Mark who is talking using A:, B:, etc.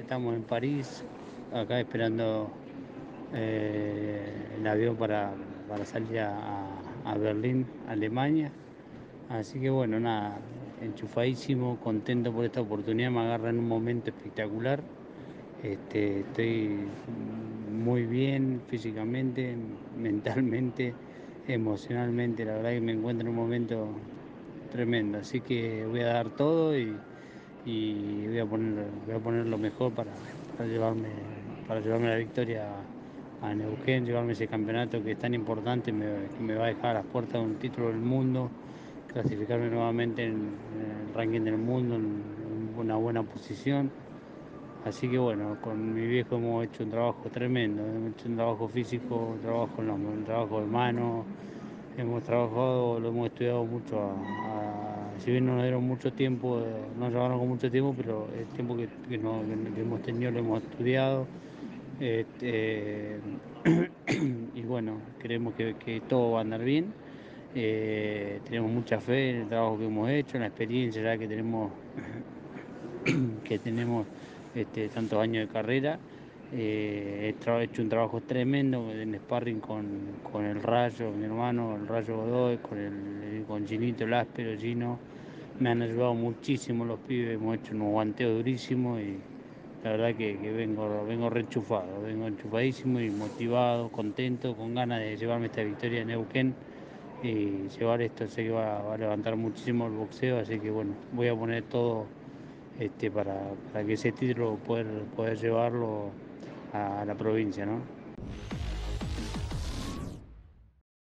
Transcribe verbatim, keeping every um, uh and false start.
A: estamos en París, acá esperando eh, el avión para, para salir a, a Berlín, Alemania. Así que bueno, nada, enchufadísimo, contento por esta oportunidad, me agarra en un momento espectacular. Este, estoy muy bien físicamente, mentalmente, emocionalmente, la verdad que me encuentro en un momento tremendo, así que voy a dar todo y, y voy a poner, voy a poner lo mejor para, para llevarme, para llevarme la victoria a Neuquén, llevarme ese campeonato que es tan importante, me- que me va a dejar a las puertas de un título del mundo, clasificarme nuevamente en, en el ranking del mundo, en en una buena posición. Así que bueno, con mi viejo hemos hecho un trabajo tremendo, hemos hecho un trabajo físico, un trabajo, en la- un trabajo de mano, hemos trabajado, lo hemos estudiado mucho, a- a- si bien no nos dieron mucho tiempo, eh, no nos llevaron con mucho tiempo, pero el tiempo que, que no- que hemos tenido lo hemos estudiado. Este, y bueno, creemos que, que todo va a andar bien. Eh, tenemos mucha fe en el trabajo que hemos hecho, en la experiencia ya que tenemos que tenemos este, tantos años de carrera. Eh, he tra- hecho un trabajo tremendo en sparring con, con el Rayo, mi hermano, el Rayo Godoy, con, el, con Ginito, el áspero, Gino. Me han ayudado muchísimo los pibes, hemos hecho unos guanteos durísimos y la verdad que, que vengo, vengo reenchufado, vengo enchufadísimo y motivado, contento, con ganas de llevarme esta victoria en Neuquén y llevar esto. Sé que va, va a levantar muchísimo el boxeo, así que bueno, voy a poner todo este, para, para que ese título poder, poder llevarlo a la provincia, ¿no?